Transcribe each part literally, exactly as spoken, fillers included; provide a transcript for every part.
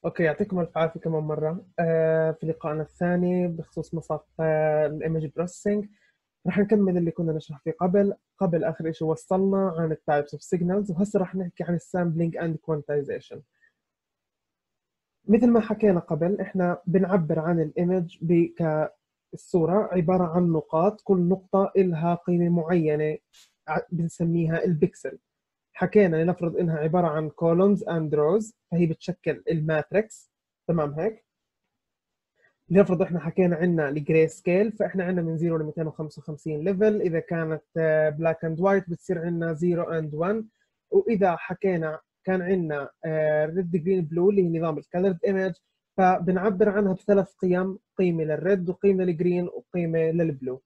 اوكي، يعطيكم الف عافيه كمان مره. آه في لقائنا الثاني بخصوص مساق آه الايمج بروسيسنج. رح نكمل اللي كنا نشرح فيه قبل قبل اخر شيء وصلنا عن التايبس اوف سيجنالز، وهسه رح نحكي عن السامبلينج اند كوانتايزيشن. مثل ما حكينا قبل، احنا بنعبر عن الايمج كالصوره عباره عن نقاط، كل نقطه لها قيمه معينه بنسميها البكسل. حكينا لنفرض انها عباره عن columns and rows، فهي بتشكل الماتريكس. تمام هيك؟ لنفرض احنا حكينا عندنا الجراي سكيل، فاحنا عندنا من صفر ل مئتين وخمسة وخمسين ليفل. اذا كانت بلاك اند وايت بتصير عندنا صفر اند واحد. واذا حكينا كان عندنا ريد جرين بلو اللي هي نظام الكالرد ايمج، فبنعبر عنها بثلاث قيم: قيمه للريد وقيمه للجرين وقيمه للبلو.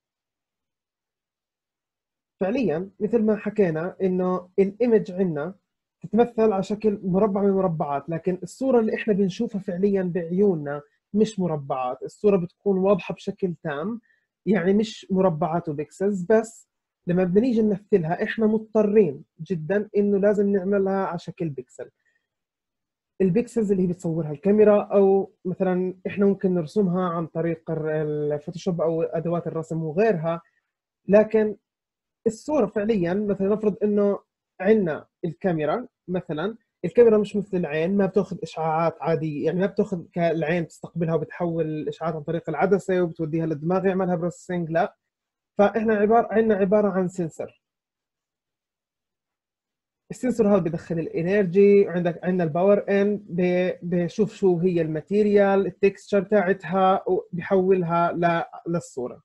فعليا مثل ما حكينا انه الايمج عندنا تتمثل على شكل مربع من المربعات، لكن الصوره اللي احنا بنشوفها فعليا بعيوننا مش مربعات. الصوره بتكون واضحه بشكل تام، يعني مش مربعات وبيكسلز بس. لما بدنا نيجي نمثلها احنا مضطرين جدا انه لازم نعملها على شكل بيكسل. البيكسلز اللي هي بتصورها الكاميرا، او مثلا احنا ممكن نرسمها عن طريق الفوتوشوب او ادوات الرسم وغيرها. لكن الصورة فعليا مثلا نفرض انه عندنا الكاميرا مثلا. الكاميرا مش مثل العين، ما بتاخذ اشعاعات عادية، يعني ما بتاخذ كالعين تستقبلها وبتحول الاشعاعات عن طريق العدسة وبتوديها للدماغ يعملها بروسيسنج، لا. فاحنا عبارة عندنا عبارة عن سنسر. السنسور هذا بدخل الانرجي، عندك عندنا الباور ان، بشوف شو هي الماتيريال التكستشر تاعتها وبحولها للصورة.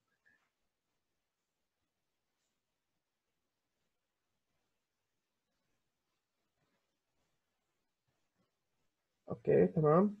اوكي تمام.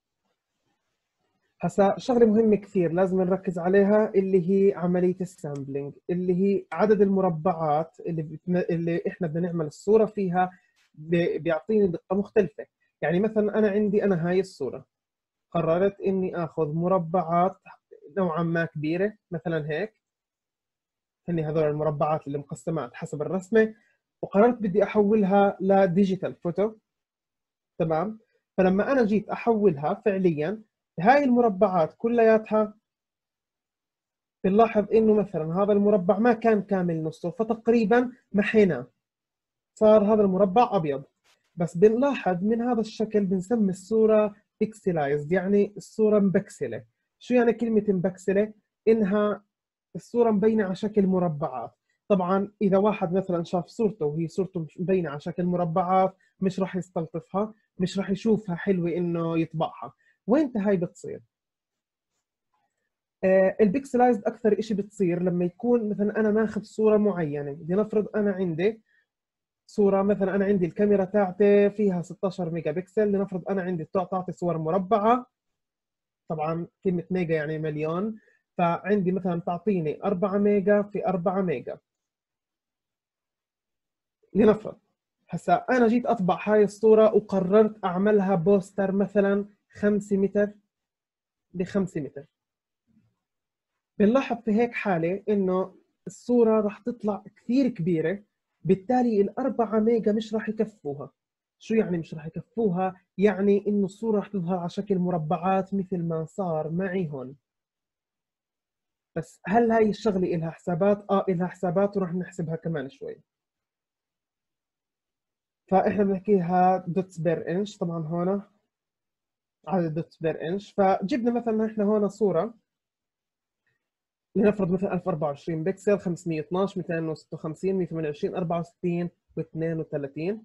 هسا شغله مهمه كثير لازم نركز عليها، اللي هي عمليه السامبلينج، اللي هي عدد المربعات اللي بتم... اللي احنا بدنا نعمل الصوره فيها ب... بيعطيني دقه مختلفه. يعني مثلا انا عندي انا هاي الصوره، قررت اني اخذ مربعات نوعا ما كبيره مثلا هيك. هني هذول المربعات اللي مقسمات حسب الرسمه، وقررت بدي احولها لديجيتال فوتو. تمام. فلما انا جيت احولها فعليا هاي المربعات كلياتها، بنلاحظ انه مثلا هذا المربع ما كان كامل نصه، فتقريبا محيناه صار هذا المربع ابيض. بس بنلاحظ من هذا الشكل بنسمي الصوره بيكسلايزد، يعني الصوره مبكسله. شو يعني كلمه مبكسله؟ انها الصوره مبينه على شكل مربعات. طبعا اذا واحد مثلا شاف صورته وهي صورته مبينه على شكل مربعات مش راح يستلطفها، مش راح يشوفها حلوه انه يطبعها. وين هاي بتصير؟ البيكسلايزد اكثر شيء بتصير لما يكون مثلا انا ماخذ صوره معينه. بدي نفرض انا عندي صوره، مثلا انا عندي الكاميرا تاعتي فيها ستاشر ميجا بكسل. لنفرض انا عندي تعطي صور مربعه، طبعا كلمه ميجا يعني مليون، فعندي مثلا تعطيني أربعة ميجا في أربعة ميجا. لنفرض هسا انا جيت اطبع هاي الصوره وقررت اعملها بوستر مثلا خمسة متر ب خمسة متر. بنلاحظ في هيك حالة إنه الصورة راح تطلع كثير كبيرة، بالتالي الأربعة ميجا مش راح يكفوها. شو يعني مش راح يكفوها؟ يعني إنه الصورة راح تظهر على شكل مربعات مثل ما صار معي هون. بس هل هاي الشغلة إلها حسابات؟ آه إلها حسابات، وراح نحسبها كمان شوي. فإحنا بنحكيها دوتس بير إنش. طبعا هون عدد دوتس بير إنش. فجبنا مثلا إحنا هون صورة، لنفرض مثلا ألف وأربعة وعشرين بكسل، خمسمية واثناشر، مئتين وستة وخمسين، مئة وثمانية وعشرين، أربعة وستين و32.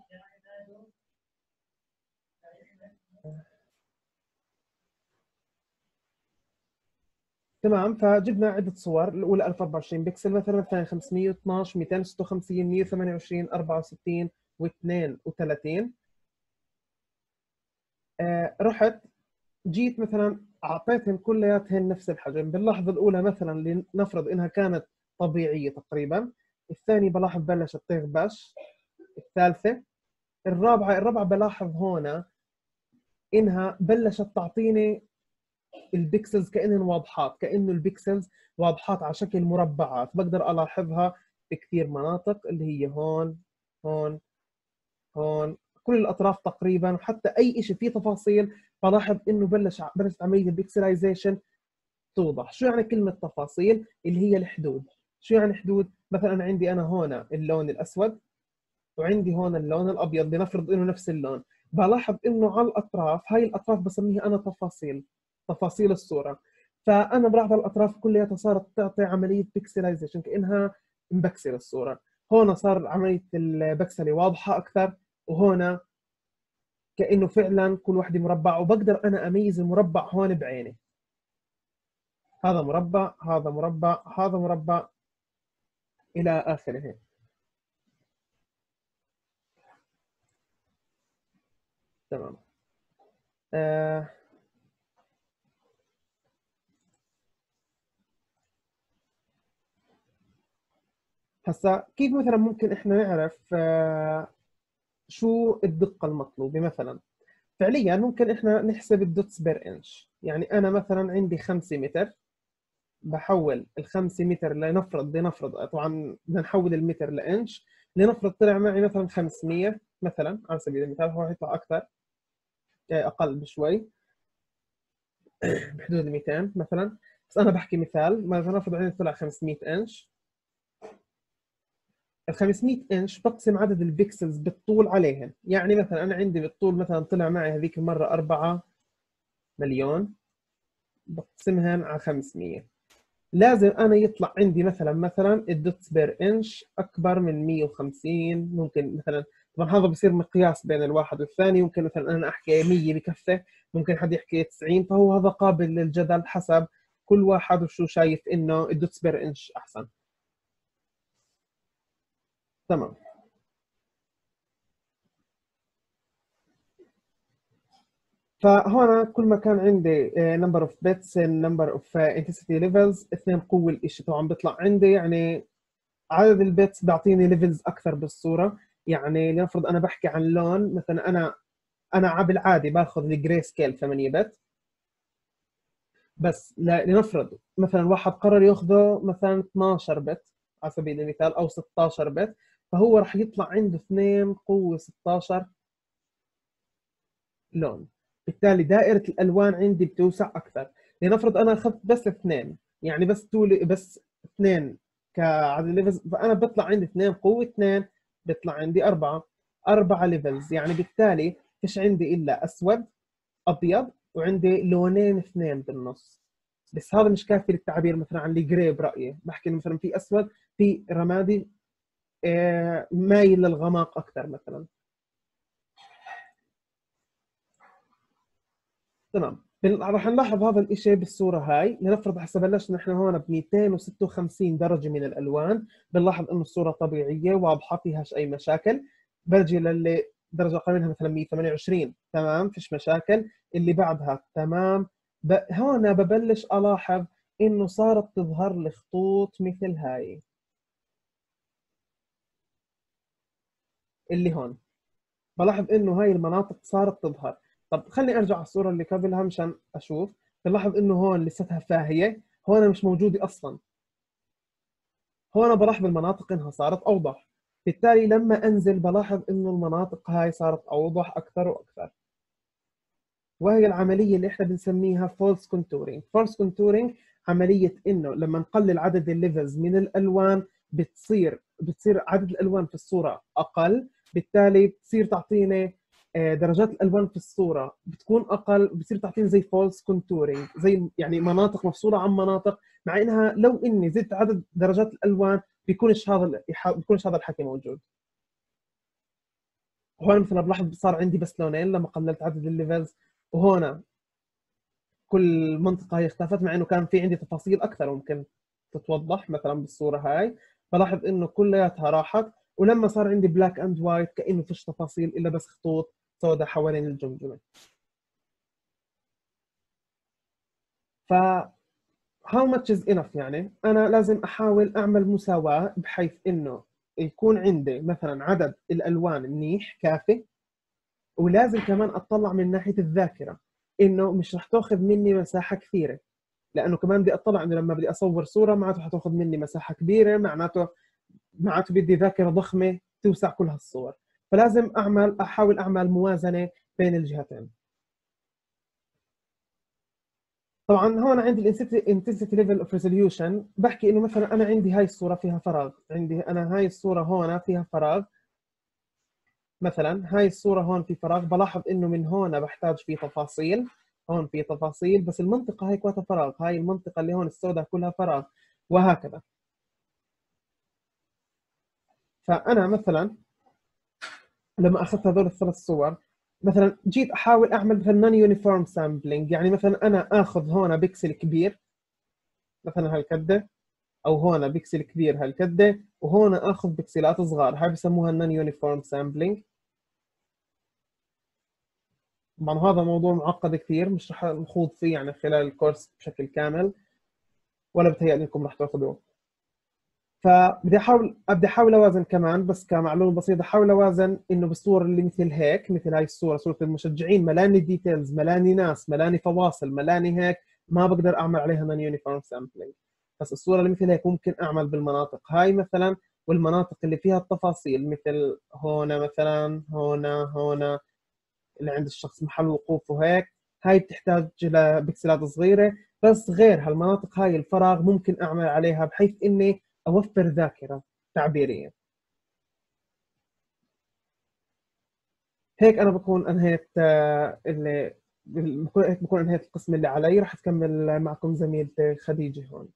تمام. فجبنا عده صور. الاولى ألف وأربعة وعشرين بكسل مثلا، الثانيه خمسمية واثناشر، مئتين وستة وخمسين، مئة وثمانية وعشرين، أربعة وستين و32. آه رحت جيت مثلا اعطيتهم كلياتهن نفس الحجم. باللحظه الاولى مثلا لنفرض انها كانت طبيعيه تقريبا. الثانيه بلاحظ بلشت تغبش. الثالثه، الرابعه الرابعه بلاحظ هون انها بلشت تعطيني البيكسلز كأنهن واضحات، كأنه البيكسلز واضحات على شكل مربعات. بقدر ألاحظها بكثير مناطق، اللي هي هون هون هون، كل الاطراف تقريبا، وحتى اي شيء فيه تفاصيل بلاحظ انه بلش بلشت عمليه البيكسلايزيشن توضح. شو يعني كلمه تفاصيل؟ اللي هي الحدود. شو يعني حدود؟ مثلا انا عندي انا هون اللون الاسود وعندي هون اللون الابيض، لنفرض انه نفس اللون، بلاحظ انه على الاطراف، هاي الاطراف بسميها انا تفاصيل، تفاصيل الصوره. فانا بلاحظ الاطراف كلها صارت تعطي عمليه بيكسلايزيشن، كانها مبكسل الصوره. هون صار عمليه البكسله واضحه اكثر، وهون كانه فعلا كل وحده مربع، وبقدر انا اميز المربع هون بعيني. هذا مربع، هذا مربع، هذا مربع، الى اخره. تمام. آه هسا كيف مثلا ممكن احنا نعرف آه شو الدقة المطلوبة؟ مثلا فعليا ممكن احنا نحسب الدوتس بير انش. يعني انا مثلا عندي خمسة متر، بحول الخمسة متر لنفرض لنفرض طبعا بدنا نحول المتر لانش، لنفرض طلع معي مثلا خمسمية مثلا على سبيل المثال، هو حيطلع اكثر اقل بشوي بحدود مئتين مثلا، بس انا بحكي مثال. مثلا نفرض عندي طلع خمسمية انش، ال خمسمية انش بقسم عدد البكسلز بالطول عليهم. يعني مثلا انا عندي بالطول مثلا طلع معي هذيك المره أربعة مليون، بقسمهم على خمسمية، لازم انا يطلع عندي مثلا مثلا الدوتس بير انش اكبر من مية وخمسين ممكن مثلا. طبعا هذا بصير مقياس بين الواحد والثاني، ممكن مثلا انا احكي مية بكفه، ممكن حد يحكي تسعين، فهو هذا قابل للجدل حسب كل واحد وشو شايف انه الدوتس بير انش احسن. تمام. فهون كل ما كان عندي نمبر اوف بيتس، نمبر اوف انتنسيتي ليفلز، اثنين قوه الشيء طبعا بيطلع عندي يعني عدد البيتس بيعطيني ليفلز اكثر بالصوره. يعني لنفرض انا بحكي عن لون، مثلا انا انا بالعادي باخذ الجري سكيل ثمانية بت، بس لنفرض مثلا واحد قرر ياخذه مثلا اثناشر بت على سبيل المثال او ستاشر بت، فهو راح يطلع عنده اثنين قوه ستاشر لون. بالتالي دائرة الألوان عندي بتوسع أكثر. لنفرض أنا أخذت بس اثنين، يعني بس طولي بس اثنين كعدد ليفلز، فأنا بيطلع عندي اثنين قوة اثنين، بيطلع عندي أربعة، أربعة ليفلز. يعني بالتالي فيش عندي إلا أسود أبيض، وعندي لونين اثنين بالنص. بس هذا مش كافي للتعبير مثلا عن الجري. برأيي بحكي مثلا في أسود، في رمادي، آه، مايل للغماق أكثر مثلا. تمام. بن- راح نلاحظ هذا الشيء بالصورة هاي. لنفرض هسه بلشنا نحن هون ب مئتين وستة وخمسين درجة من الألوان، بنلاحظ إنه الصورة طبيعية واضحة فيهاش أي مشاكل. برجي للي درجة أقل منها مثلا مية وثمانية وعشرين، تمام فيش مشاكل. اللي بعدها تمام. ب... هون ببلش ألاحظ إنه صارت تظهر لي خطوط مثل هاي اللي هون. بلاحظ انه هاي المناطق صارت تظهر. طب خليني ارجع على الصوره اللي قبلها مشان اشوف. بلاحظ انه هون لساتها فاهيه، هون مش موجوده اصلا. هون بلاحظ المناطق انها صارت اوضح. بالتالي لما انزل بلاحظ انه المناطق هاي صارت اوضح اكثر واكثر. وهي العمليه اللي احنا بنسميها فولس كونتورينج. فولس كونتورينج عمليه انه لما نقلل عدد الليفلز من الالوان، بتصير بتصير عدد الالوان في الصوره اقل، بالتالي بتصير تعطيني آه، درجات الالوان في الصوره بتكون اقل، بتصير تعطيني زي فولس كونتورينج، زي يعني مناطق مفصوله عن مناطق، مع انها لو اني زدت عدد درجات الالوان بيكونش هذا بيكونش هذا الحكي موجود. هون مثلا بلاحظ صار عندي بس لونين لما قللت عدد الليفلز، وهون كل منطقة هي اختلفت، مع انه كان في عندي تفاصيل اكثر ممكن تتوضح مثلا بالصورة هاي. بلاحظ انه كلياتها راحت، ولما صار عندي بلاك اند وايت كانه فيش تفاصيل الا بس خطوط سوداء حوالين الجمجمة. ف how much is enough؟ يعني انا لازم احاول اعمل مساواة بحيث انه يكون عندي مثلا عدد الالوان منيح كافي، ولازم كمان اطلع من ناحية الذاكرة انه مش رح تاخذ مني مساحة كثيرة، لانه كمان بدي اطلع انه لما بدي اصور صوره معناته حتاخذ مني مساحه كبيره، معناته معناته بدي ذاكره ضخمه توسع كل هالصور. فلازم اعمل احاول اعمل موازنه بين الجهتين. طبعا هون عندي الانتنسيتي ليفل اوف ريزوليوشن، بحكي انه مثلا انا عندي هاي الصوره فيها فراغ، عندي انا هاي الصوره هون فيها فراغ، مثلا هاي الصوره هون في فراغ، بلاحظ انه من هون بحتاج في تفاصيل، هون في تفاصيل، بس المنطقه هاي كلها فراغ، هاي المنطقه اللي هون السوداء كلها فراغ، وهكذا. فانا مثلا لما اخذت هذول الثلاث صور، مثلا جيت احاول اعمل مثلا نون يونيفورم سامبلينج، يعني مثلا انا اخذ هون بيكسل كبير مثلا هالكده، او هون بيكسل كبير هالكده، وهون اخذ بكسلات صغار، هاي بسموها النون يونيفورم سامبلينج. طبعا هذا موضوع معقد كثير، مش رح نخوض فيه يعني خلال الكورس بشكل كامل، ولا بتهيألي انكم رح تاخذوه. فبدي احاول بدي احاول اوازن كمان، بس كمعلومه بسيطه، احاول اوازن انه بالصور اللي مثل هيك، مثل هاي الصوره، صوره المشجعين ملاني ديتيلز، ملاني ناس، ملاني فواصل، ملاني هيك، ما بقدر اعمل عليها نون يونيفورم سامبلينج. بس الصوره اللي مثل هيك ممكن اعمل بالمناطق هاي مثلا، والمناطق اللي فيها التفاصيل مثل هون مثلا، هون هون اللي عند الشخص محل وقوفه هيك، هاي بتحتاج لبكسلات صغيره. بس غير هالمناطق هاي الفراغ ممكن اعمل عليها بحيث اني اوفر ذاكره تعبيريه. هيك انا بكون انهيت آه، اللي بكون هيك بكون انهيت القسم اللي علي. راح تكمل معكم زميلتي خديجه هون.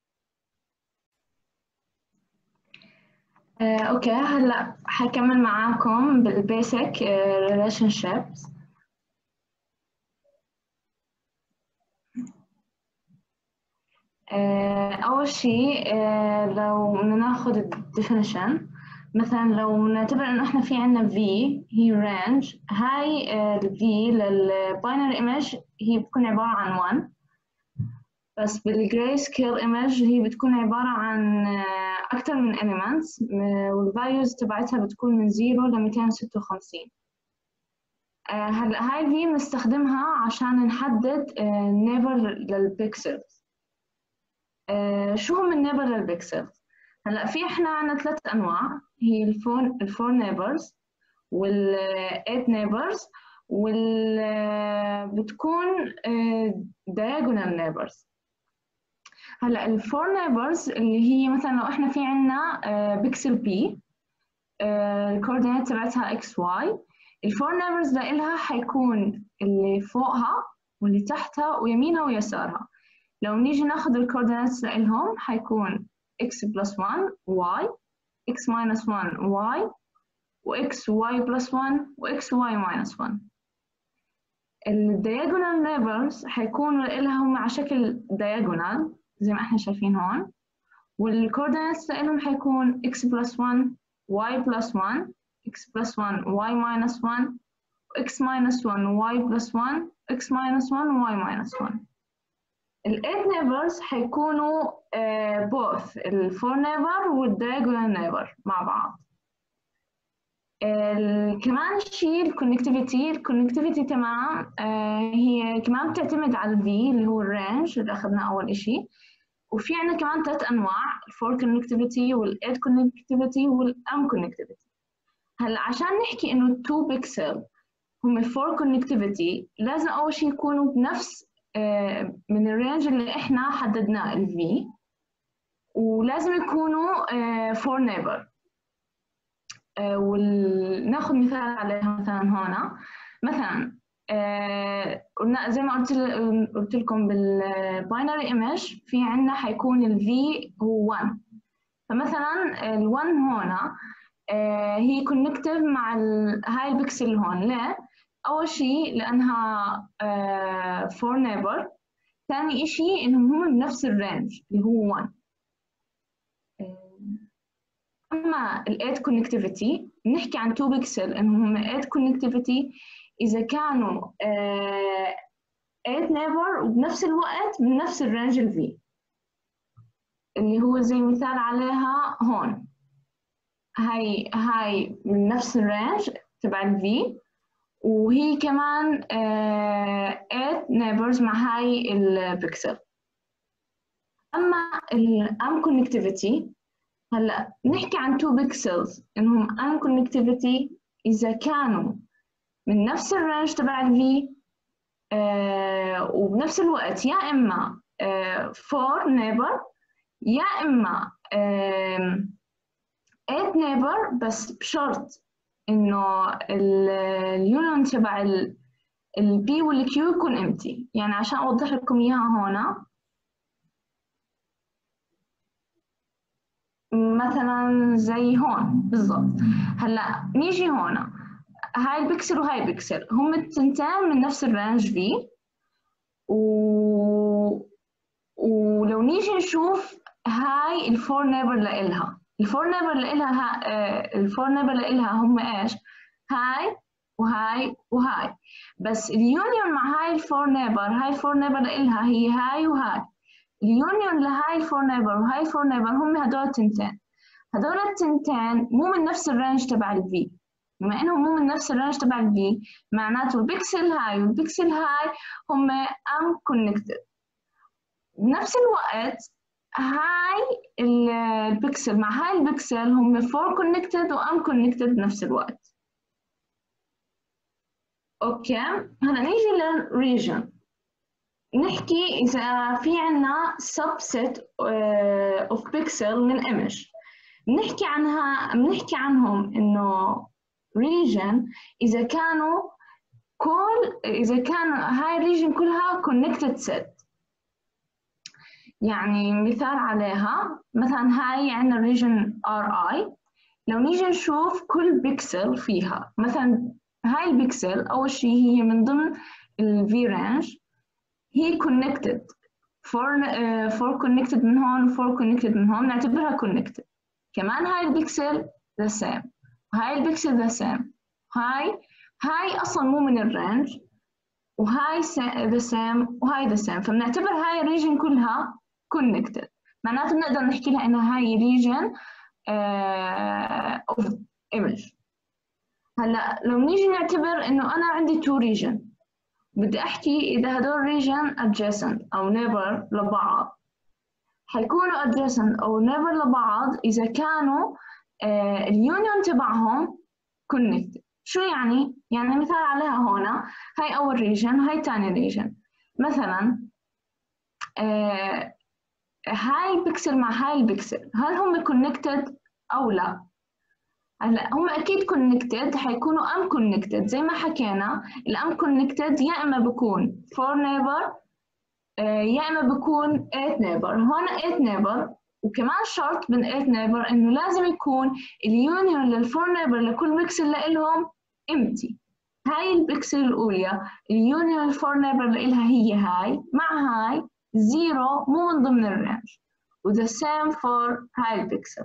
آه، اوكي، هلا حكمل معاكم بالبيسك ريليشن شيبس. اول شيء آه، لو بدنا ناخذ الديفينيشن، مثلا لو نعتبر انه احنا في عندنا V هي رينج، هاي ال V للباينري ايمج هي بتكون عباره عن واحد، بس بالجراي سكيل ايمج هي بتكون عباره عن آه، اكثر من elements، والفاليوز تبعتها بتكون من صفر ل مئتين وستة وخمسين. هلا هاي في بنستخدمها عشان نحدد نيبر للبيكسلز. شو هم النيبر للبيكسلز؟ هلا في احنا عندنا ثلاث انواع، هي الفور الفور نيبرز والايت نيبرز وال بتكون diagonal نيبرز. هلا الفور نيبرز اللي هي مثلا لو احنا في عندنا بيكسل بي، الكوردينات تبعتها اكس واي، الفور نيبرز لإلها حيكون اللي فوقها واللي تحتها ويمينها ويسارها. لو نيجي ناخذ الكورديناتس لإلهم حيكون x بلس واحد y، x minus واحد y، و x y بلس واحد و x y minus واحد. الدياجونال نيبرز حيكونوا لإلها هم على شكل diagonal زي ما احنا شايفين هون، والكورديناتس لإلهم حيكون x بلس واحد y plus واحد x plus واحد y minus واحد x minus واحد y plus واحد x minus واحد y minus واحد. ال eight neighbors حيكونوا uh, both ال four neighbor وال diagonal neighbor مع بعض. كمان شيء الكونكتيفيتي، الكونكتيفيتي تمام uh, هي كمان بتعتمد على ال V اللي هو الرينج اللي أخذناه أول إشي. وفي عندنا كمان ثلاث أنواع، الفور كونكتيفيتي والإيت كونكتيفيتي والأم كونكتيفيتي. هلا عشان نحكي إنه تو بيكسل هم الفور كونكتيفيتي لازم أول شيء يكونوا بنفس آه من الرينج اللي إحنا حددناه ال V، ولازم يكونوا فور نيبر. وناخذ مثال عليها مثلا هنا، مثلا قلنا آه زي ما قلت قلت لكم بالباينري ايمج في عندنا حيكون ال V هو واحد، فمثلا ال واحد هنا آه هي كونكتيف مع هاي البكسل هون. ليه؟ اول شيء لانها آه فور نيبر، ثاني شيء انهم هم بنفس الرينج اللي هو واحد. اما الايت كونكتيفيتي بنحكي عن تو بيكسل انهم هم ايت كونكتيفيتي اذا كانوا ايت نيبر وبنفس الوقت بنفس الرينج الفي، اللي هو زي مثال عليها هون، هاي هاي من نفس الرينج تبع الفي، وهي كمان eight neighbors مع هاي البكسل. اما الام كونكتيفيتي، هلا نحكي عن two pixels انهم ان كونكتيفيتي إذا كانوا من نفس الرينج تبع الفي آه وبنفس الوقت يا إما آه four neighbor يا إما آه eight neighbor، بس بشرط إنه اليونيون تبع البي والكيو يكون empty. يعني عشان أوضح لكم إياها هنا، مثلا زي هون بالضبط. هلا نيجي هون، هاي البكسل وهاي البكسل هم التنتين من نفس الرانج في، و... ولو نيجي نشوف هاي الفور نيبر لإلها، الفور نيبر لإلها ها... الفور نيبر لإلها هم ايش؟ هاي وهاي وهاي، بس اليونيون مع هاي الفور نيبر، هاي الفور نيبر لإلها هي هاي وهاي، اليونيون لهاي الفور نيبر وهاي الفور نيبر هم هدول التنتين. هدول التنتين مو من نفس الرانج تبع الفي، بما انهم مو من نفس الرانج تبع الفي معناته البكسل هاي والبكسل هاي هم ام كونكتد. بنفس الوقت هاي البكسل مع هاي البكسل هم فور كونكتد وام كونكتد بنفس الوقت. اوكي، هلا نيجي للريجن، نحكي اذا في عنا subset of pixel من image، بنحكي عنها بنحكي عنهم انه region اذا كانوا كل اذا كان هاي الريجن كلها connected set. يعني مثال عليها، مثلا هاي عندنا الريجن ار اي، لو نيجي نشوف كل بيكسل فيها، مثلا هاي البيكسل اول شيء هي من ضمن الفي رانج، هي connected for uh, for connected من هون for connected من هون، نعتبرها connected. كمان هاي البكسل the same، وهاي البكسل the same، هاي هاي أصلا مو من الرانج، وهاي the same وهاي the same، فبنعتبر هاي الريجن كلها connected. معناته بنقدر نحكي لها إنها هاي region uh, of image. هلا لو نيجي نعتبر إنه أنا عندي two region، بدي أحكي إذا هدول region adjacent أو neighbor لبعض، حيكونوا adjacent أو neighbor لبعض إذا كانوا آه اليونيون تبعهم connected. شو يعني؟ يعني مثال عليها هنا، هاي أول region وهاي تاني region. مثلا آه هاي البكسل مع هاي البكسل، هل هم connected أو لا؟ هلا هم أكيد connected، حيكونوا unconnected زي ما حكينا. ال unconnected يا إما بكون four neighbor يا إما بكون eight neighbor. هون eight neighbor، وكمان شرط من eight neighbor إنه لازم يكون اليونيون للفور neighbor لكل بيكسل لإلهم empty. هاي البيكسل الأولى اليونيون للفور neighbor لإلها هي هاي مع هاي زيرو، مو من ضمن الرانج، و the same for هاي البيكسل.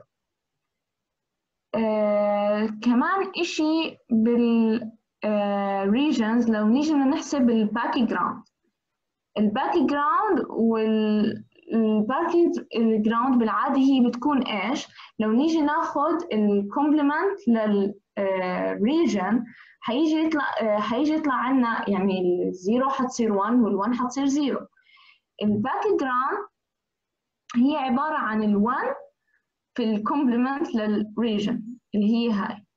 آه كمان إشي بال آه regions، لو نيجي نحسب الباك جراوند، الباك جراوند والباك جراوند بالعادة هي بتكون ايش؟ لو نيجي ناخد الكومبلمنت للريجن حيجي يطلع حيجي يطلع عنا، يعني الزيرو حتصير واحد والواحد حتصير زيرو. الباك جراوند هي عبارة عن الواحد في الكومبلمنت للريجن اللي هي هاي.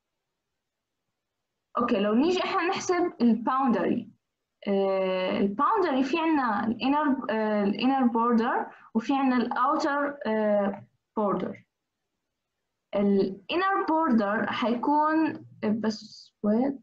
اوكي، لو نيجي احنا نحسب الباوندري، الباوندري في عنا الانر الانر بوردر وفي عنا الاوتر بوردر. الانر بوردر حيكون بس وين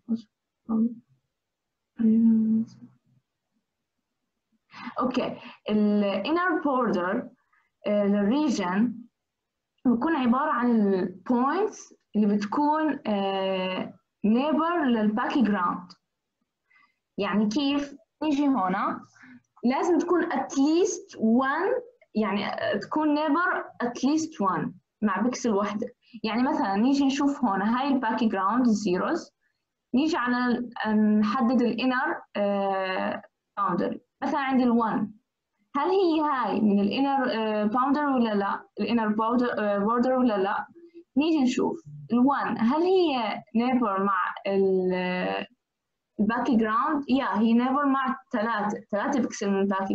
اوكي الانر بوردر للريجن بيكون عباره عن البوينتس اللي بتكون نيبر للباك جراوند. يعني كيف؟ نيجي هنا لازم تكون at least one، يعني تكون neighbor at least one مع بكسل واحدة. يعني مثلا نيجي نشوف هنا هاي الباك جراوند zeros، نيجي على نحدد الانر باوندري، مثلا عندي الone، هل هي هاي من الانر باوندر ولا لا؟ الانر بوردر ولا لا؟ نيجي نشوف الone هل هي neighbor مع ال الباك جراوند، يا هي نيفر مع ثلاثة ثلاثة بكسل من الباك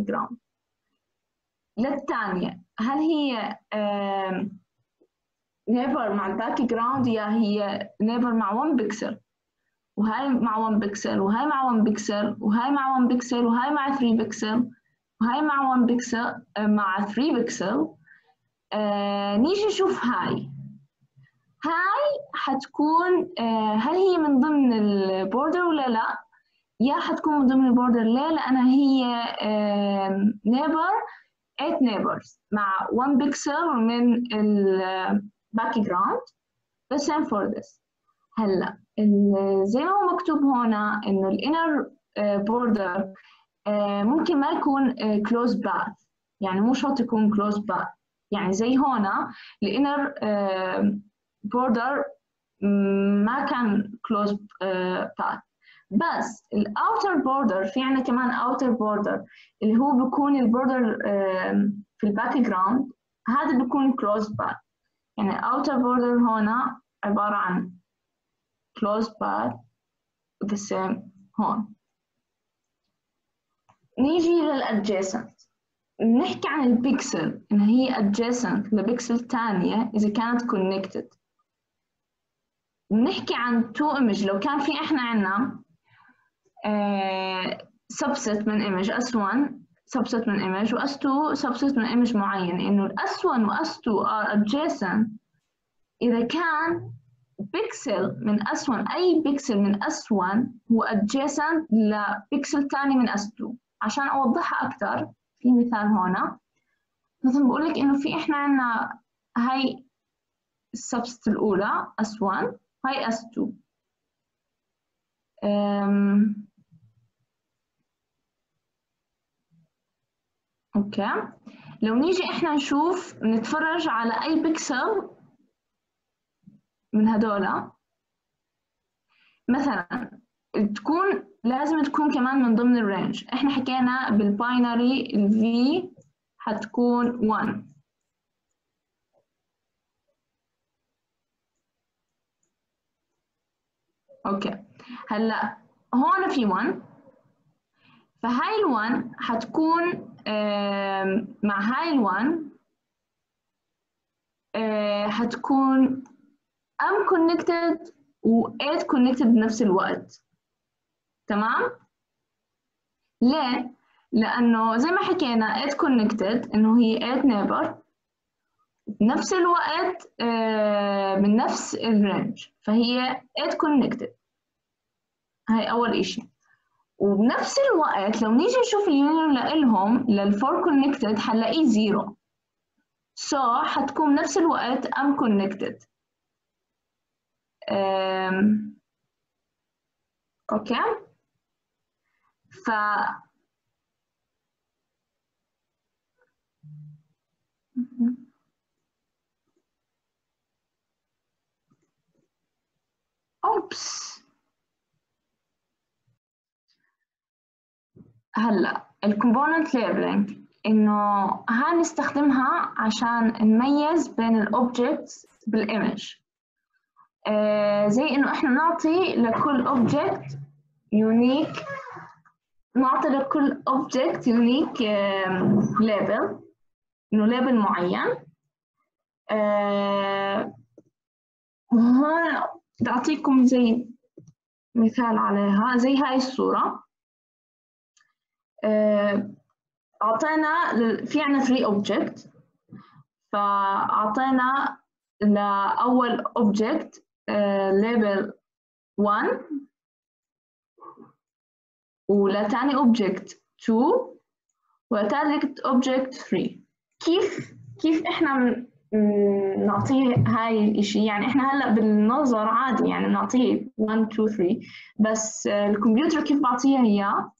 نيبر مع الباك جراوند يا هي نيبر مع واحد بكسل، وهاي مع واحد بكسل، وهاي مع واحد بكسل، وهاي مع واحد بكسل، وهاي مع ثلاثة بكسل، وهاي مع واحد بكسل مع ثلاثة بكسل. آه نيجي نشوف هاي هاي حتكون آه هل هي من ضمن البوردر ولا لا؟ يا حتكون من ضمن البوردر. ليه؟ لأنها هي آه نيبر ثمانية neighbors مع واحد بكسل من الباك جراوند. the same for this. هلا زي ما هو مكتوب هنا انه الانر بوردر ممكن ما يكون close path، يعني مو شرط يكون close path. يعني زي هنا الانر بوردر ما كان close path، بس الاوتر بوردر في عنا كمان اوتر بوردر اللي هو بيكون البوردر في الباك جراوند، هذا بيكون close path. يعني outer border هنا عبارة عن close path the same هون. نيجي للadjacent، نحكي عن البيكسل إن هي adjacent لبيكسل تانية إذا كانت connected. نحكي عن two image لو كان في إحنا عنا uh, subset من image إس واحد subset من image و إس تو subset من image معين، إنه ال إس واحد و إس تو are adjacent إذا كان بيكسل من إس واحد، أي بيكسل من إس واحد هو adjacent لبيكسل تاني من إس تو. عشان أوضحها أكثر في مثال هنا، مثلا بقول لك إنه في إحنا عنا هاي السبست الأولى إس واحد، هاي إس تو. أم... أوكي، لو نيجي إحنا نشوف نتفرج على أي بيكسل من هدول، مثلا تكون لازم تكون كمان من ضمن الرينج. احنا حكينا بالباينري ال V حتكون واحد. اوكي، هلا هون في واحد، فهاي ال واحد حتكون مع هاي ال واحد حتكون unconnected و eight connected بنفس الوقت. تمام؟ ليه؟ لأنه زي ما حكينا eight connected إنه هي eight neighbor بنفس الوقت من نفس الرينج، فهي eight connected. هاي أول إشي. وبنفس الوقت لو نيجي نشوف اليونيون لإلهم للفور connected حنلاقيه زيرو، so حتكون نفس الوقت unconnected. أم... أوكي، ف أوبس. هلا الكومبوننت ليبلينج إنه هنستخدمها عشان نميز بين الأوبجكتس بالإيمج. آه زي إنه إحنا نعطي لكل أوبجكت يونيك، نعطي لكل أوبجكت يونيك ليبل، إنه ليبل معين. آه وهون بدي أعطيكم زي مثال عليها، زي هاي الصورة. آه أعطينا في عنا three object، فأعطينا لأول object آه label one، ولتاني object two، وتالت object three. كيف كيف إحنا نعطيه هاي الإشي؟ يعني إحنا هلأ بالنظر عادي يعني نعطيه one two three، بس الكمبيوتر كيف بعطيها إياه؟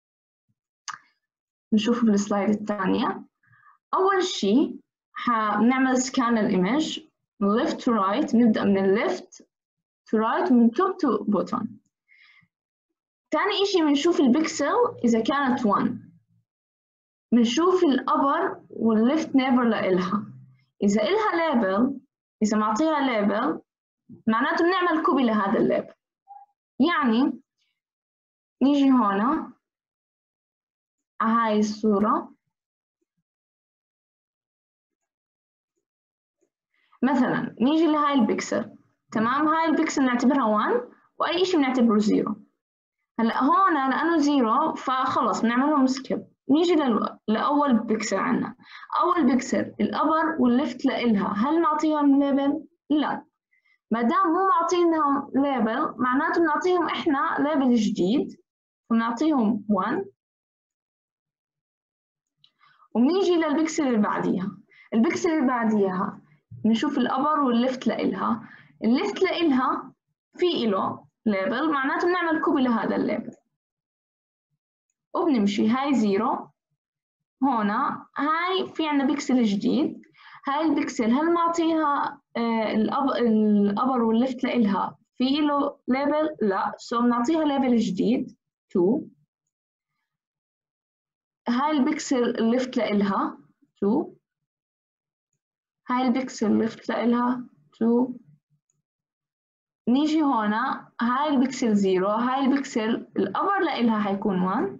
نشوف بالسلايد الثانية. أول شي حنعمل سكان الإيمج left to right، نبدأ من ال left to right من top to bottom. تاني إشي بنشوف البكسل إذا كانت one، بنشوف الأبر والليفت نيبر لإلها، إذا إلها ليبل، إذا معطيها ليبل معناته بنعمل كوبي لهذا الليبل. يعني نيجي هنا هاي الصورة، مثلا نيجي لهاي البكسل، تمام؟ هاي البكسل نعتبرها واحد وأي شيء بنعتبره زيرو. هلا هون لأنه زيرو فخلص بنعملهم سكيب. نيجي لل... لأول بكسل عنا. أول بكسل الأبر والليفت لإلها، هل نعطيهم ليبل؟ لا. ما دام مو معطينهم ليبل معناته بنعطيهم إحنا ليبل جديد، بنعطيهم واحد. وبنيجي للبكسل اللي بعديها. البكسل اللي بعديها بنشوف الأبر والليفت لإلها. الليفت لإلها في إله ليبل، معناته بنعمل كوبي لهذا الليبل وبنمشي. هاي زيرو. هنا هاي في عنا بكسل جديد. هاي البكسل هل معطيها آه الأب الأبر والليفت لإلها في له ليبل؟ لا، سو بنعطيها ليبل جديد اثنين. هاي البكسل الليفت لإلها اثنين. هاي البكسل الليفت لإلها اثنين. نيجي هنا هاي البكسل زيرو. هاي البكسل الأبر لإلها حيكون واحد.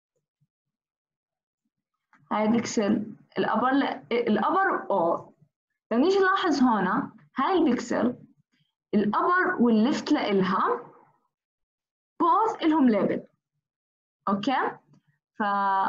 هاي البكسل الأبر ل... الأبر أو. لو نيجي نلاحظ هنا هاي البكسل الأبر والليفت لإلها both إلهم ليبل. أوكي؟ ف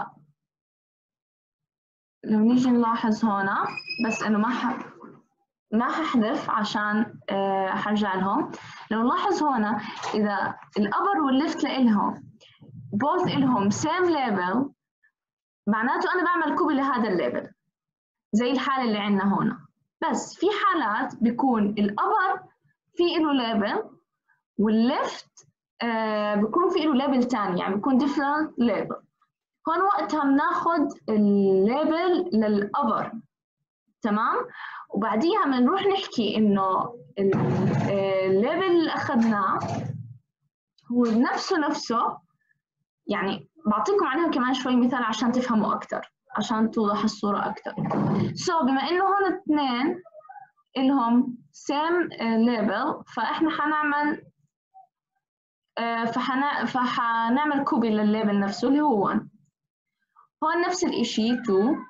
لو نيجي نلاحظ هنا بس إنه ما ح... ما ححذف عشان أه حرجع لهم. لو نلاحظ هنا إذا الأبر والليفت لإلهم both إلهم same label معناته أنا بعمل كوبي لهذا الليبل زي الحالة اللي عندنا هنا. بس في حالات بيكون الأبر في إله ليبل والليفت آه بيكون في له ليبل تاني، يعني بيكون different label. هون وقتها بناخد الليبل للأبر، تمام؟ وبعديها بنروح نحكي إنه الليبل اللي أخذناه هو نفسه نفسه. يعني بعطيكم عليها كمان شوي مثال عشان تفهموا أكتر، عشان توضح الصورة أكتر. so بما إنه هون اثنين إلهم same label فإحنا حنعمل فحنا فحنعمل كوبي للليبل نفسه اللي هو واحد. هون نفس الإشي اثنين.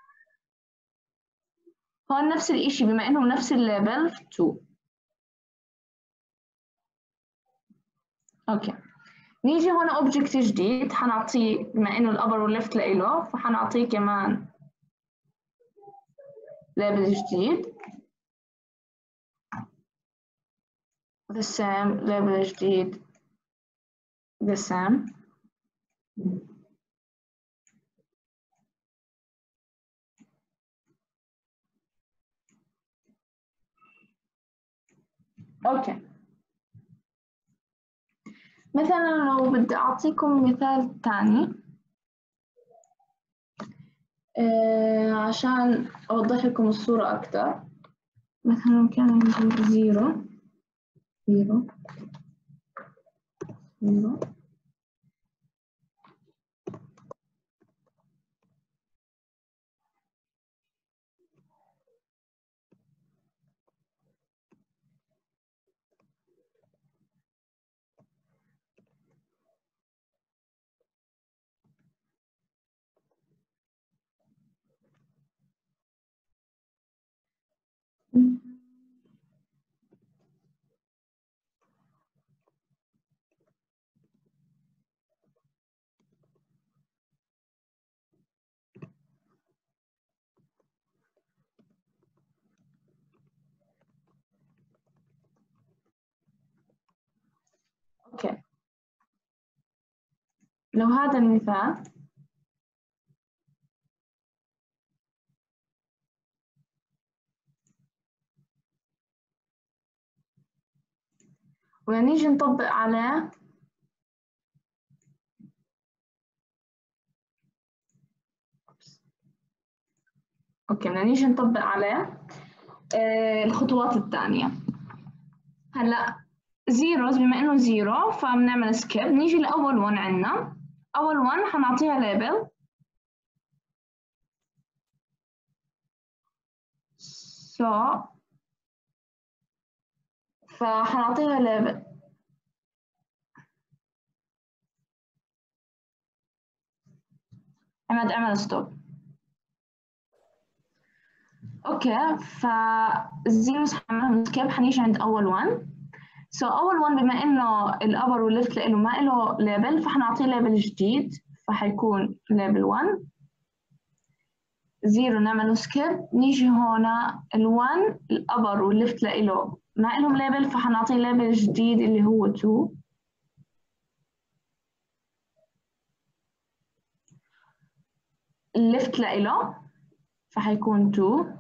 هون نفس الإشي بما إنهم نفس الليبل اثنين. أوكي. نيجي هون أوبجكت جديد حنعطيه بما إنه الأبر والليفت لإله فحنعطيه كمان ليبل جديد the same. ليبل جديد the same. أوكي. مثلا لو بدي أعطيكم مثال تاني آه عشان أوضح لكم الصورة أكتر. مثلا كان عندي زيرو زيرو زيرو. أوكي. لو هذا المثال ونيجي نطبق عليه اوكي بدنا نيجي نطبق عليه آه الخطوات الثانية. هلا زيروز بما انه زيرو فبنعمل سكيب. نيجي لاول ون عندنا. اول ون حنعطيها ليبل سو فحنعطيها ليبل عماد اعمل ستوب. اوكي، فالزيروز حنعمل سكيب، حنيجي عند اول واحد. سو so اول واحد بما انه الابر والليفت له ما له ليبل فحنعطيه ليبل جديد، فحيكون ليبل واحد. زيرو نعمله سكيب، نيجي هنا ال1 الابر والليفت له ما لهم ليبل فحنعطيه ليبل جديد اللي هو اتنين. الليفت له فحيكون اتنين.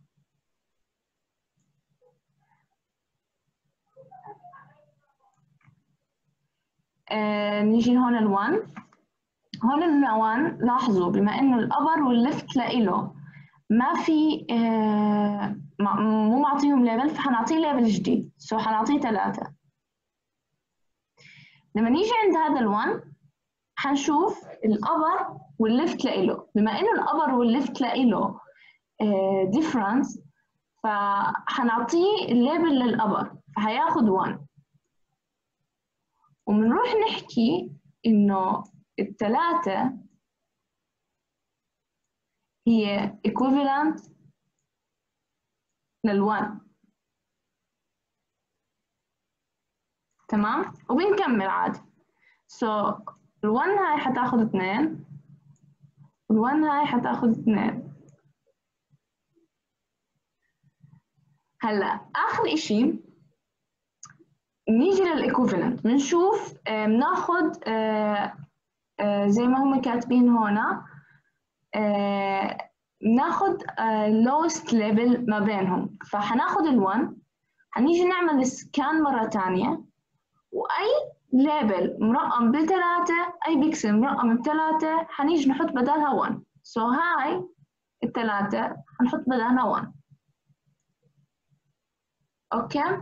آه نيجي هون ال1. هون ال1 لاحظوا بما انه الابر والليفت له ما في آه مو معطيهم ليبل فحنعطيه ليبل جديد، سو حنعطيه ثلاثة. لما نيجي عند هذا ال1 حنشوف الابر والليفت له، بما انه الابر والليفت له ديفرنس فحنعطيه الليبل للابر فحياخد واحد. وبنروح نحكي انه الثلاثة هي equivalent للوان. تمام، وبنكمل عادي. سو so, الوان هاي حتاخد اثنين والوان هاي حتاخد اثنين. هلا اخر اشي نيجي للايكوفالنت، بنشوف بناخد زي ما هم كاتبين هنا بناخد lowest level ما بينهم، فحناخد ال1 حنيجي نعمل سكان مرة تانية، وأي ليبل مرقم بثلاثة أي بيكسل مرقم بثلاثة حنيجي نحط بدالها واحد. سو so هاي الثلاثة حنحط بدالها واحد. أوكي.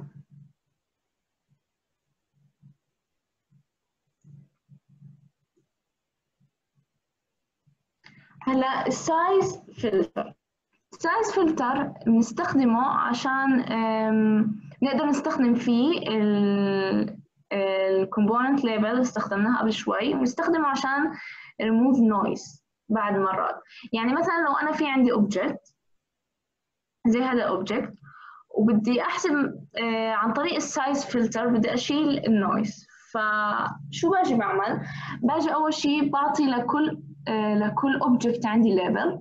هلا السايز فلتر. السايز فلتر بنستخدمه عشان نقدر نستخدم فيه الكومبوننت ليبل استخدمناها قبل شوي، ونستخدمه عشان remove noise بعد مرات. يعني مثلا لو أنا في عندي object زي هذا الأوبجكت وبدي أحسب عن طريق السايز فلتر بدي أشيل النويز، فشو باجي بعمل؟ باجي أول شيء بعطي لكل لكل أوبجكت عندي ليبل،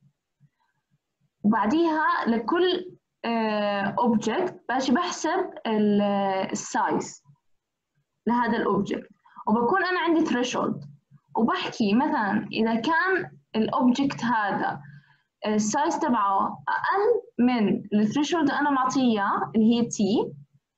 وبعديها لكل أوبجكت باجي بحسب السايز لهذا الأوبجكت، وبكون أنا عندي threshold وبحكي مثلا إذا كان الأوبجكت هذا السايز تبعه أقل من الثريشولد أنا معطيه اللي هي تي،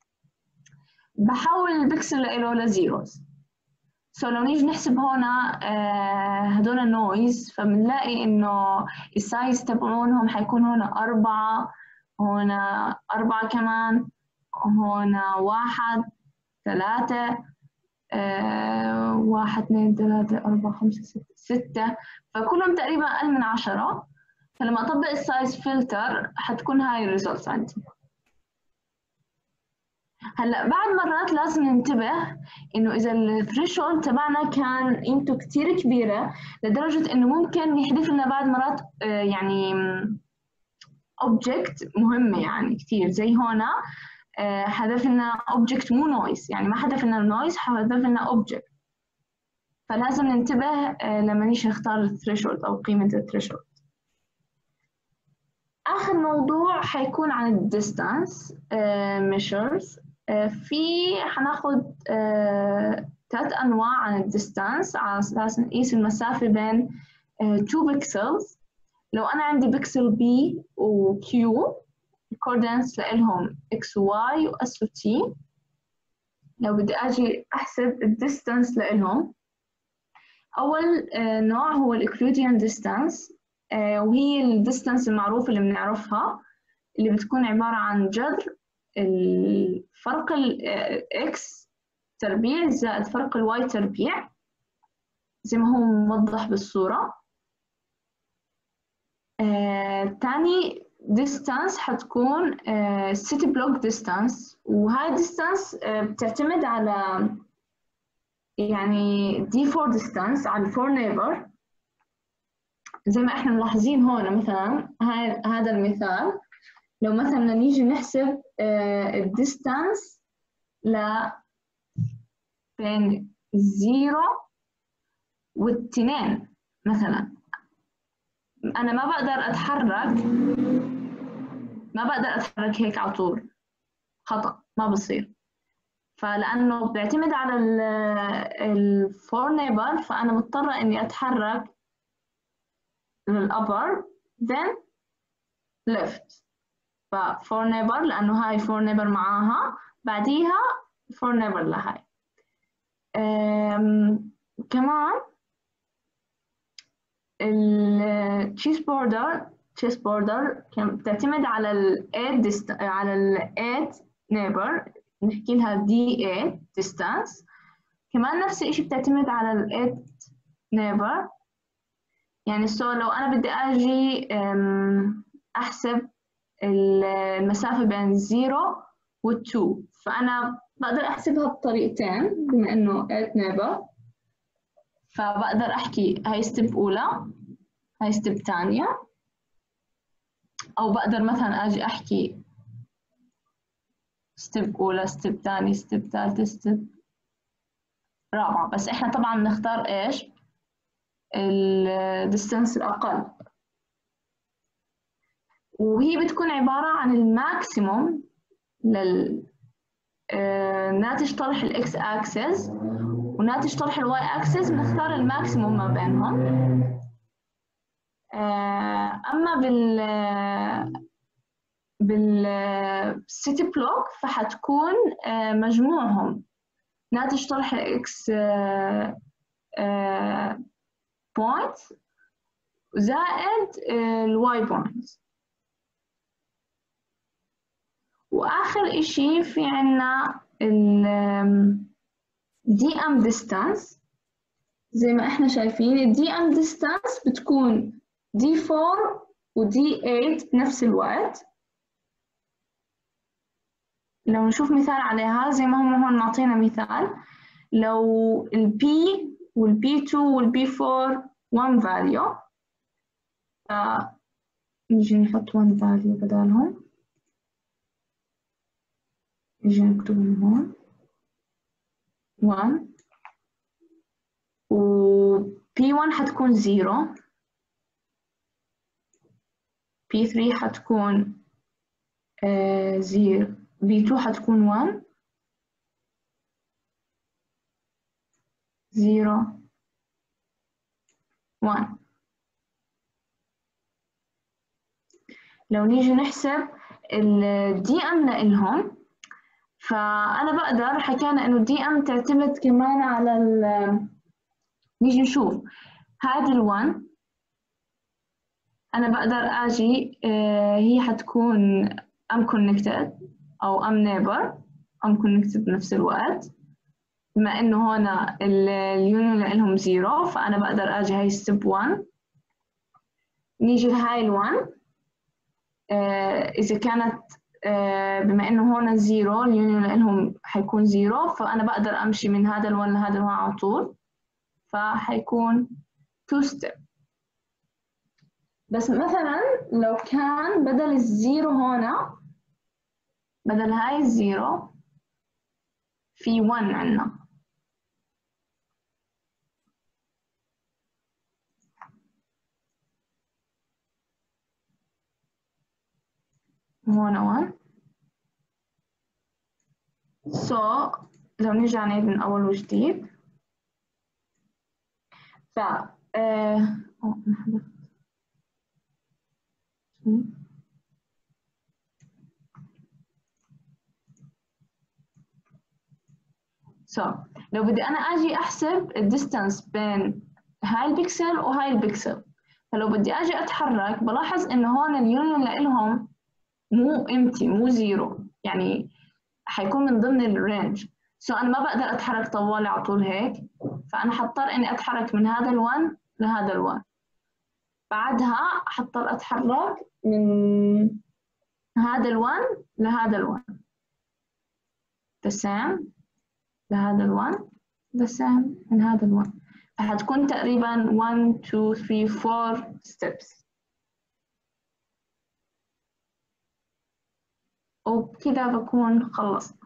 بحول البكسل له لزيروز. سو so لو نيجي نحسب هنا هدول النويز فبنلاقي إنه السايز تبعونهم حيكون هنا أربعة، هنا أربعة كمان، هنا واحد، ثلاثة، آه، واحد اثنين ثلاثة أربعة خمسة ستة ستة، فكلهم تقريبا أقل من عشرة. فلما أطبق السايز فلتر حتكون هاي الريزلتس عندي. هلا بعد مرات لازم ننتبه إنه إذا الثريشولد تبعنا كان قيمته كتير كبيرة لدرجة إنه ممكن يحذف لنا بعد مرات آه يعني أوبجكت مهمة يعني كتير، زي هنا آه حذف لنا أوبجكت مو نويز، يعني ما حذف لنا النويز حذف لنا أوبجكت. فلازم ننتبه آه لما نيجي نختار الثريشولد أو قيمة الثريشولد. آخر موضوع حيكون عن الديستانس ميجرز. في حناخد ثلاث أنواع عن الديستانس على أساس نقيس المسافة بين تو بيكسلز. لو أنا عندي بيكسل بي وكيو الكوردينتس لإلهم إكس وواي وإس وتي، لو بدي أجي أحسب الديستانس لإلهم أول نوع هو الإكلوديان ديستانس، وهي الديستانس المعروفة اللي بنعرفها اللي بتكون عبارة عن جذر الفرق الإكس تربيع زائد فرق الواي تربيع زي ما هو موضح بالصورة. آه، تاني ديستانس حتكون سيتي بلوك ديستانس، وهاي ديستانس آه، بتعتمد على يعني دي فور ديستانس على الفور نيبر. زي ما احنا ملاحظين هون مثلا هاي هذا المثال، لو مثلا نيجي نحسب الديستانس ل بين الزيرو والتنين مثلا، أنا ما بقدر أتحرك ما بقدر أتحرك هيك على طول، خطأ ما بصير. فلأنه بيعتمد على الفور نيبر، فأنا مضطرة إني أتحرك للأبر then left. ففور نيبر لأنه هاي فور نيبر معاها، بعديها فور نيبر لهاي. كمان التشيس بوردر تشيس بوردر بتعتمد على ال eight على ال eight neighbor، نحكي لها دي eight distance. كمان نفس الشيء بتعتمد على ال eight neighbor. يعني سو لو أنا بدي أجي أحسب المسافة بين زيرو و two، فأنا بقدر أحسبها بطريقتين بما إنه eight neighbor. فبقدر أحكي هاي ستيب أولى، هاي ستيب تانية، أو بقدر مثلا أجي أحكي ستيب أولى ستيب تانية ستيب ثالثة ستيب رابعة. بس إحنا طبعا نختار إيش الديستنس الأقل، وهي بتكون عبارة عن الماكسيموم لل ناتج طرح الإكس أكسس وناتج طرح الواي أكسس، بنختار الماكسيموم ما بينهم. أما بال بالسيتي بلوك فحتكون مجموعهم ناتج طرح الإكس بوينت زائد الواي بوينت. وآخر إشي في عنا ال دي أم distance. زي ما إحنا شايفين ال دي أم distance بتكون دي فور و دي eight بنفس الوقت. لو نشوف مثال عليها زي ما هم هون معطينا مثال، لو ال P وال بي two وال بي four one value، آه نيجي نحط one value بدالهم، نيجي نكتبهم هون one، و بي one حتكون zero، بي three حتكون آه zero، بي two حتكون one zero one. لو نيجي نحسب ال دي أم لإلهم، فأنا بقدر حكينا إنه دي أم تعتمد كمان على ال نيجي نشوف هذه الون، أنا بقدر أجي آه هي حتكون أم connected أو أم neighbor أم connected بنفس الوقت. بما إنه هنا اليونيون لإلهم زيرو، فأنا بقدر أجي هاي ستيب one، نيجي لهاي الون آه إذا كانت آه بما إنه هون زيرو اليونيون لهم حيكون زيرو، فأنا بقدر أمشي من هذا الون لهذا الون على طول، فحيكون two step. بس مثلا لو كان بدل الزيرو هنا، بدل هاي الزيرو في one عنا، هنا one. so لو نرجع نعيد من أول وجديد، ف آه... so لو بدي أنا أجي أحسب الديستانس بين هاي البكسل وهاي البكسل، فلو بدي أجي أتحرك بلاحظ إنه هون اليونيون لإلهم مو empty مو زيرو، يعني حيكون من ضمن الرينج. سو أنا ما بقدر أتحرك طوالي على طول هيك، فأنا حضطر إني أتحرك من هذا الون لهذا الون، بعدها حضطر أتحرك من هذا الون لهذا الون the same لهذا الون the same من هذا الون. هتكون تقريبا one two three four steps. وبكذا بكون خلصت.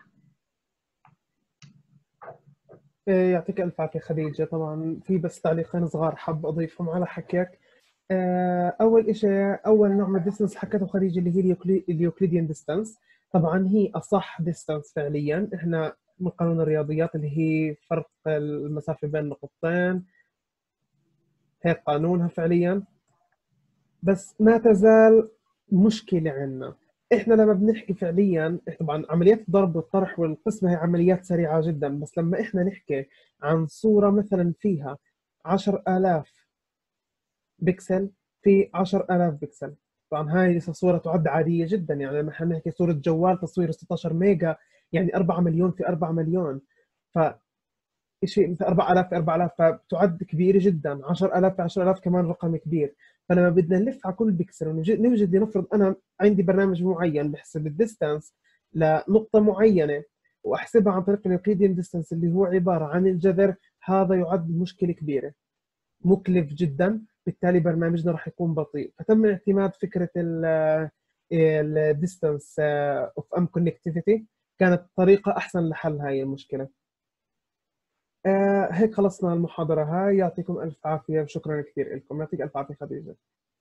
يعطيك ألف عافية خديجة. طبعا في بس تعليقين صغار حاب أضيفهم على حكيك. أول إشي، أول نوع من الديستنس حكته خديجة اللي هي اليوكليديان ديستانس. طبعا هي أصح ديستانس فعليا، إحنا من قانون الرياضيات اللي هي فرق المسافة بين نقطتين، هيك قانونها فعليا. بس ما تزال مشكلة عندنا. إحنا لما بنحكي فعليا، طبعا عمليات الضرب والطرح والقسمة هي عمليات سريعة جدا، بس لما إحنا نحكي عن صورة مثلا فيها عشر آلاف بكسل في عشر آلاف بكسل، طبعا هاي صورة تعد عادية جدا. يعني لما احنا نحكي صورة جوال تصوير ستة عشر ميجا، يعني أربعة مليون في أربعة مليون، ف شيء مثل أربعة آلاف في أربعة آلاف، فتعد كبيرة جدا. عشر آلاف في عشر آلاف كمان رقم كبير. فلما بدنا نلف على كل بكسل ونوجد، لنفرض انا عندي برنامج معين بحسب الديستانس لنقطة معينة واحسبها عن طريق اليوكليديان ديستانس اللي هو عبارة عن الجذر، هذا يعد مشكلة كبيرة، مكلف جدا. بالتالي برنامجنا راح يكون بطيء. فتم اعتماد فكرة الديستانس اوف ام كونكتيفيتي، كانت طريقة احسن لحل هاي المشكلة. آه هيك خلصنا المحاضرة هاي. يعطيكم ألف عافية وشكرا كثير لكم. يعطيك ألف عافية خديجة.